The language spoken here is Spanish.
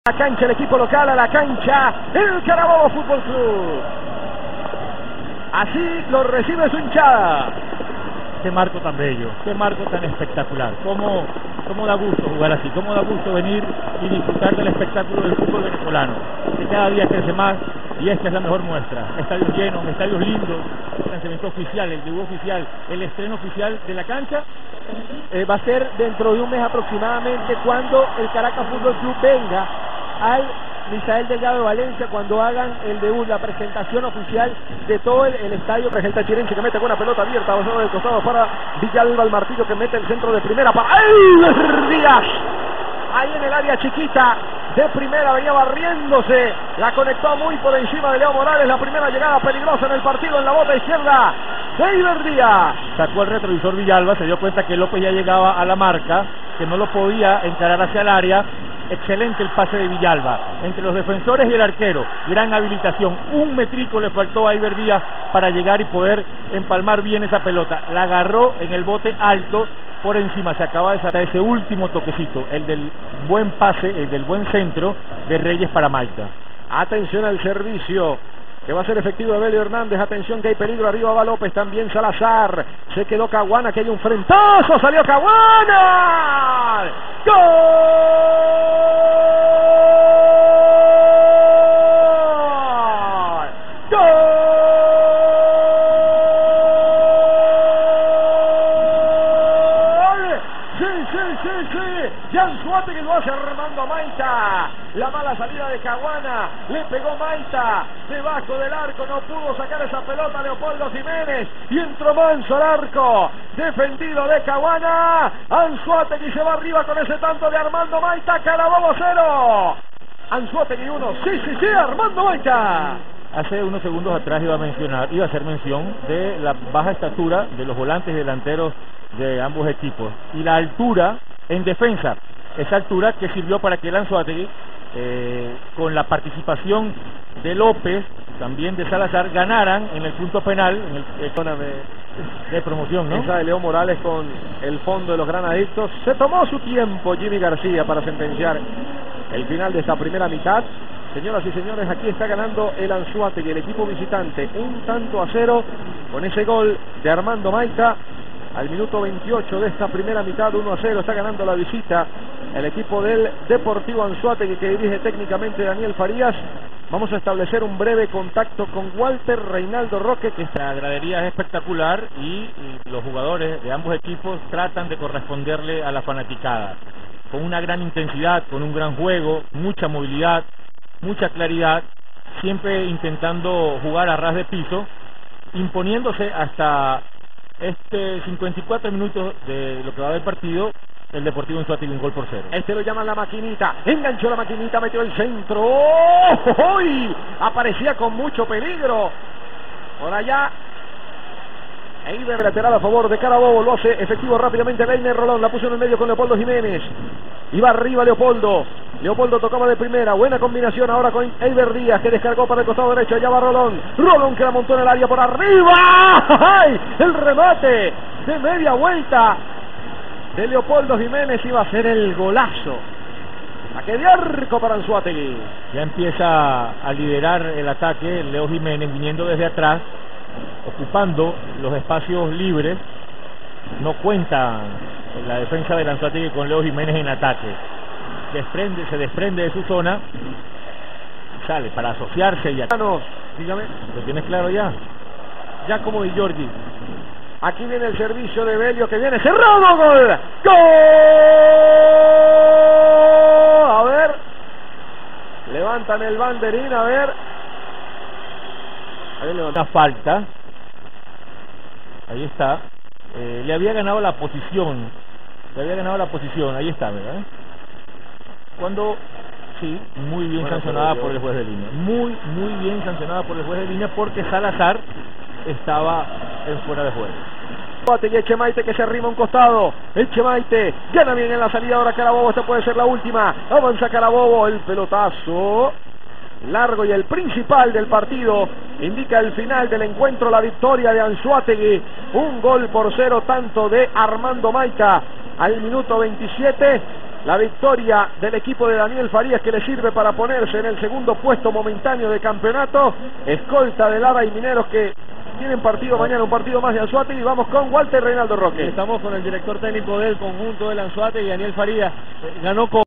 La cancha, el equipo local a la cancha, el Carabobo Fútbol Club. Así lo recibe su hinchada. Qué marco tan bello, qué marco tan espectacular. Cómo da gusto jugar así, cómo da gusto venir y disfrutar del espectáculo del fútbol venezolano, que cada día crece más, y esta es la mejor muestra. Estadios llenos, estadios lindos, el lanzamiento oficial, el debut oficial, el estreno oficial de la cancha. Va a ser dentro de un mes aproximadamente, cuando el Caracas Fútbol Club venga al Misael Delgado de Valencia, cuando hagan el debut, la presentación oficial de todo el estadio. Presenta Chirenche, que mete con una pelota abierta, avanzado del costado para Villalba, el martillo que mete el centro de primera para ¡ay! Díaz, ahí en el área chiquita de primera, venía barriéndose, la conectó muy por encima de Leo Morales. La primera llegada peligrosa en el partido, en la bota izquierda de Iber Díaz. Sacó el retrovisor Villalba, se dio cuenta que López ya llegaba a la marca, que no lo podía encarar hacia el área. Excelente el pase de Villalba, entre los defensores y el arquero, gran habilitación. Un metrico le faltó a Iber Díaz para llegar y poder empalmar bien esa pelota. La agarró en el bote alto, por encima. Se acaba de sacar ese último toquecito, el del buen pase, el del buen centro de Reyes para Maita. Atención al servicio, que va a ser efectivo de Belio Hernández. Atención que hay peligro, arriba va López, también Salazar. Se quedó Caguana, que hay un frentazo, salió Caguana. ¡Gol! Anzuategui que lo hace Armando Maita. La mala salida de Caguana, le pegó Maita debajo del arco, no pudo sacar esa pelota Leopoldo Jiménez, y entró manso al arco, defendido de Caguana. Anzuategui se va arriba con ese tanto de Armando Maita. Carabobo 0, Anzuategui 1. Sí, Armando Maita. Hace unos segundos atrás iba a hacer mención de la baja estatura de los volantes delanteros de ambos equipos y la altura en defensa, esa altura que sirvió para que el Anzuategui, con la participación de López, también de Salazar, ganaran en el punto penal, en el de promoción, ¿no? Esa de Leo Morales con el fondo de los granaditos. Se tomó su tiempo Jimmy García para sentenciar el final de esta primera mitad. Señoras y señores, aquí está ganando el Anzuategui, el equipo visitante, 1-0 con ese gol de Armando Maita. Al minuto 28 de esta primera mitad, 1-0, está ganando la visita el equipo del Deportivo Anzoátegui, que dirige técnicamente Daniel Farías. Vamos a establecer un breve contacto con Walter Reinaldo Roque, que la gradería es espectacular y los jugadores de ambos equipos tratan de corresponderle a la fanaticada, con una gran intensidad, con un gran juego, mucha movilidad, mucha claridad, siempre intentando jugar a ras de piso, imponiéndose hasta 54 minutos de lo que va del partido. El Deportivo Anzoátegui 1-0. Lo llaman la maquinita, enganchó la maquinita, metió el centro. ¡Uy! Aparecía con mucho peligro por allá. Eiber, lateral a favor de Carabobo, lo hace efectivo rápidamente Leiner Rolón, la puso en el medio con Leopoldo Jiménez. Iba arriba Leopoldo tocaba de primera, buena combinación ahora con Eiber Díaz, que descargó para el costado derecho. Allá va Rolón que la montó en el área por arriba. ¡Ay! El remate de media vuelta de Leopoldo Jiménez iba a ser el golazo. Saque de arco para Anzoátegui. Ya empieza a liderar el ataque Leo Jiménez, viniendo desde atrás, ocupando los espacios libres. No cuenta la defensa del Anzoátegui con Leo Jiménez en ataque. Se desprende de su zona, sale para asociarse y dígame, ¿lo tienes claro ya? Giacomo Di Giorgi. Aquí viene el servicio de Belio, que viene cerrado. ¡Gol! ¡Gol! A ver, levantan el banderín, a ver. Una falta. Ahí está. Le había ganado la posición. Ahí está, ¿verdad? Cuando, sí, muy bien sancionada por el juez de línea. Muy bien sancionada por el juez de línea, porque Salazar estaba en fuera de juego. Y Echemaite, que se arrima a un costado. Echemaite gana bien en la salida ahora Carabobo. Esta puede ser la última. Avanza Carabobo, el pelotazo largo y el principal del partido. Indica el final del encuentro, la victoria de Anzoátegui. 1-0, tanto de Armando Maita al minuto 27. La victoria del equipo de Daniel Farías, que le sirve para ponerse en el segundo puesto momentáneo de campeonato. Escolta de Lara y Mineros, que tienen partido mañana, un partido más de Anzoátegui. Y vamos con Walter Reinaldo Roque. Estamos con el director técnico del conjunto del Anzoátegui, Daniel Farías. Ganó con